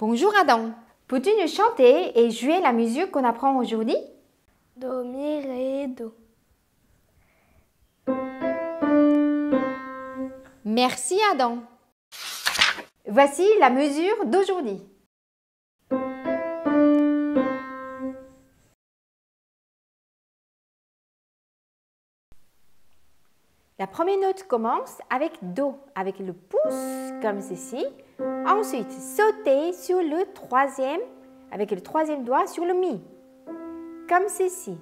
Bonjour Adam. Peux-tu nous chanter et jouer la musique qu'on apprend aujourd'hui? Do, mi, ré, do. Merci Adam. Voici la mesure d'aujourd'hui. La première note commence avec Do, avec le pouce comme ceci. Ensuite, sauter sur le troisième, avec le troisième doigt sur le Mi, comme ceci.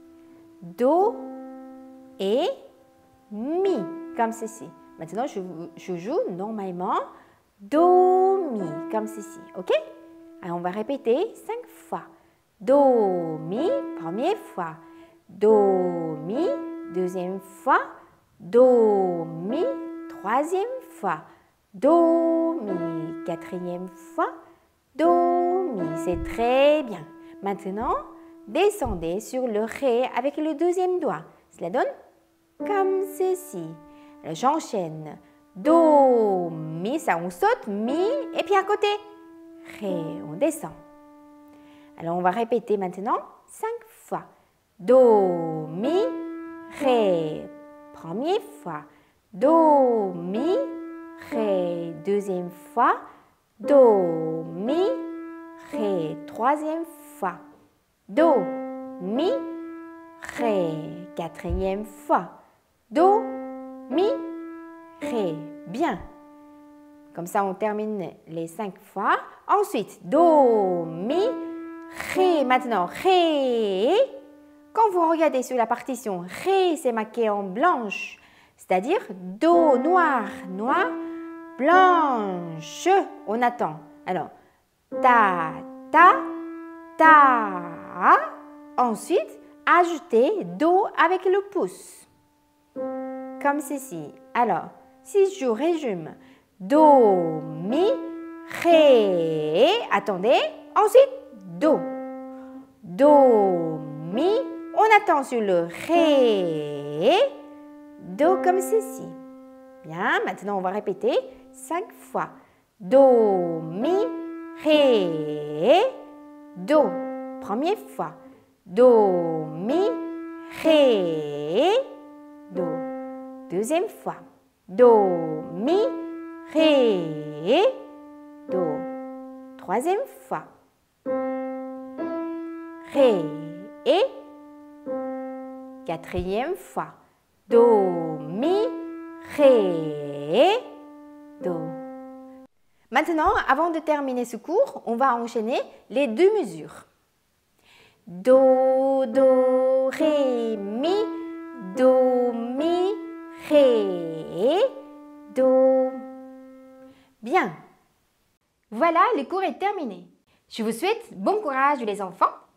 Do et Mi, comme ceci. Maintenant, je joue normalement Do, Mi, comme ceci. OK? Alors, on va répéter 5 fois. Do, Mi, première fois. Do, Mi, deuxième fois. Do, Mi, troisième fois. Do, Mi, quatrième fois. Do, Mi, c'est très bien. Maintenant, descendez sur le Ré avec le deuxième doigt. Cela donne comme ceci. J'enchaîne. Do, Mi, ça on saute, Mi, et puis à côté, Ré, on descend. Alors on va répéter maintenant 5 fois. Do, Mi, Ré, première fois. Do, Mi, Ré, deuxième fois. Do, Mi, Ré, troisième fois. Do, Mi, Ré, quatrième fois. Do, Mi, Ré. Bien. Comme ça, on termine les 5 fois. Ensuite, Do, Mi, Ré. Maintenant, Ré. Quand vous regardez sur la partition, Ré, c'est marqué en blanche. C'est-à-dire Do, noir, noir, blanche. On attend. Alors, ta, ta, ta. Ensuite, ajoutez Do avec le pouce. Comme ceci. Alors, si je résume, Do, Mi, Ré, attendez, ensuite Do. Do, Mi, on attend sur le Ré, Do comme ceci. Bien, maintenant on va répéter 5 fois. Do, Mi, Ré, Do. Première fois. Do, Mi, Ré, Do. Deuxième fois. Do, Mi, Ré, Do. Troisième fois. Ré et quatrième fois. Do, Mi, Ré, Do. Maintenant, avant de terminer ce cours, on va enchaîner les 2 mesures. Do, Do, Ré, Mi, Do, Mi, Ré, Do. Bien. Voilà, le cours est terminé. Je vous souhaite bon courage les enfants.